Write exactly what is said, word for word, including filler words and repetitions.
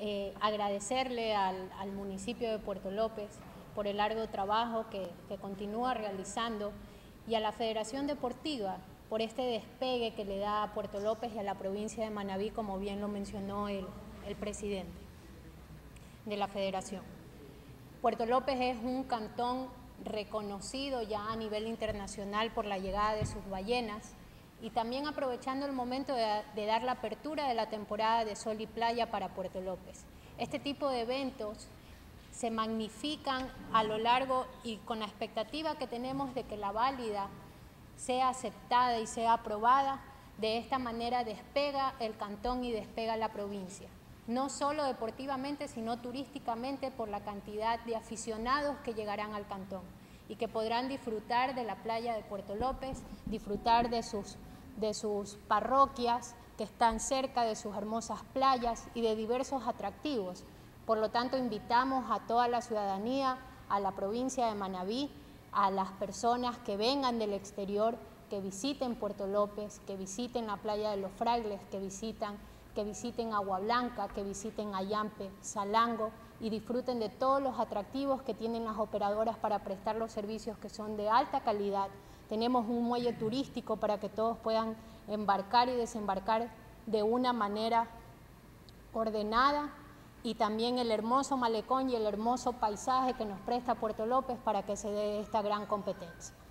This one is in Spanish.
eh, agradecerle al, al municipio de Puerto López por el largo trabajo que, que continúa realizando y a la Federación Deportiva por este despegue que le da a Puerto López y a la provincia de Manabí, como bien lo mencionó el, el presidente de la Federación. Puerto López es un cantón reconocido ya a nivel internacional por la llegada de sus ballenas y también aprovechando el momento de, de dar la apertura de la temporada de Sol y Playa para Puerto López. Este tipo de eventos se magnifican a lo largo y con la expectativa que tenemos de que la válida sea aceptada y sea aprobada. De esta manera despega el cantón y despega la provincia, no solo deportivamente, sino turísticamente por la cantidad de aficionados que llegarán al cantón y que podrán disfrutar de la playa de Puerto López, disfrutar de sus, de sus parroquias que están cerca, de sus hermosas playas y de diversos atractivos. Por lo tanto, invitamos a toda la ciudadanía, a la provincia de Manabí, a las personas que vengan del exterior, que visiten Puerto López, que visiten la playa de los Frailes, que, visitan, que visiten Agua Blanca, que visiten Ayampe, Salango y disfruten de todos los atractivos que tienen las operadoras para prestar los servicios que son de alta calidad. Tenemos un muelle turístico para que todos puedan embarcar y desembarcar de una manera ordenada, y también el hermoso malecón y el hermoso paisaje que nos presta Puerto López para que se dé esta gran competencia.